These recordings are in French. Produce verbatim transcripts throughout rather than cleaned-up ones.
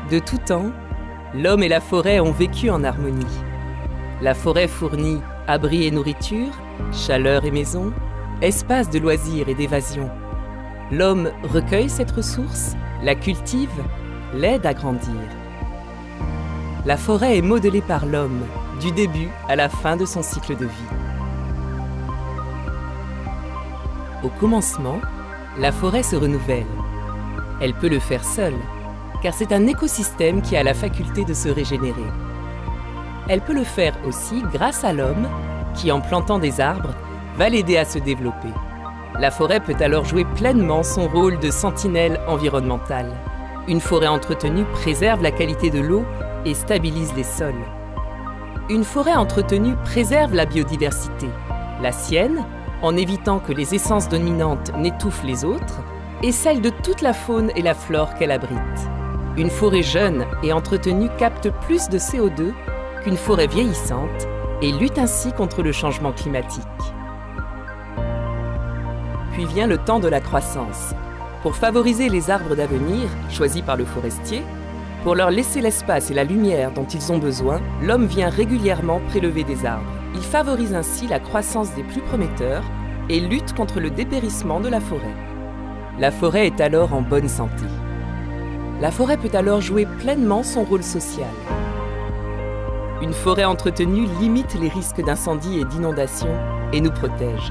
De tout temps, l'homme et la forêt ont vécu en harmonie. La forêt fournit abri et nourriture, chaleur et maison, espace de loisirs et d'évasion. L'homme recueille cette ressource, la cultive, l'aide à grandir. La forêt est modelée par l'homme, du début à la fin de son cycle de vie. Au commencement, la forêt se renouvelle. Elle peut le faire seule, car c'est un écosystème qui a la faculté de se régénérer. Elle peut le faire aussi grâce à l'homme, qui en plantant des arbres, va l'aider à se développer. La forêt peut alors jouer pleinement son rôle de sentinelle environnementale. Une forêt entretenue préserve la qualité de l'eau et stabilise les sols. Une forêt entretenue préserve la biodiversité, la sienne, en évitant que les essences dominantes n'étouffent les autres, et celle de toute la faune et la flore qu'elle abrite. Une forêt jeune et entretenue capte plus de C O deux qu'une forêt vieillissante et lutte ainsi contre le changement climatique. Puis vient le temps de la croissance. Pour favoriser les arbres d'avenir, choisis par le forestier, pour leur laisser l'espace et la lumière dont ils ont besoin, l'homme vient régulièrement prélever des arbres. Il favorise ainsi la croissance des plus prometteurs et lutte contre le dépérissement de la forêt. La forêt est alors en bonne santé. La forêt peut alors jouer pleinement son rôle social. Une forêt entretenue limite les risques d'incendie et d'inondation et nous protège.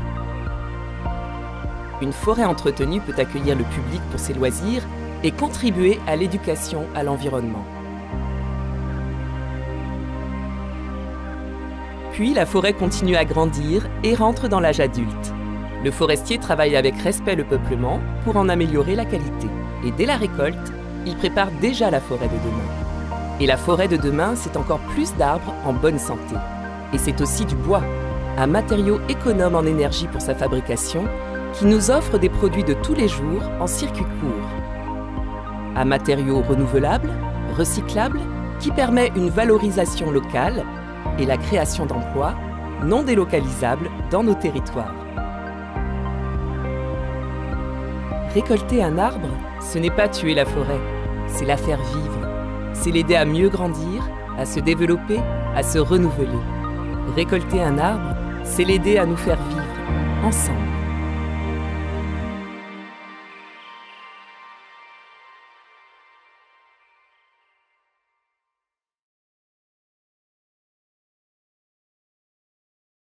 Une forêt entretenue peut accueillir le public pour ses loisirs et contribuer à l'éducation à l'environnement. Puis la forêt continue à grandir et rentre dans l'âge adulte. Le forestier travaille avec respect le peuplement pour en améliorer la qualité. Et dès la récolte, il prépare déjà la forêt de demain. Et la forêt de demain, c'est encore plus d'arbres en bonne santé. Et c'est aussi du bois, un matériau économe en énergie pour sa fabrication, qui nous offre des produits de tous les jours en circuit court. Un matériau renouvelable, recyclable, qui permet une valorisation locale et la création d'emplois non délocalisables dans nos territoires. Récolter un arbre, ce n'est pas tuer la forêt, c'est la faire vivre. C'est l'aider à mieux grandir, à se développer, à se renouveler. Récolter un arbre, c'est l'aider à nous faire vivre, ensemble.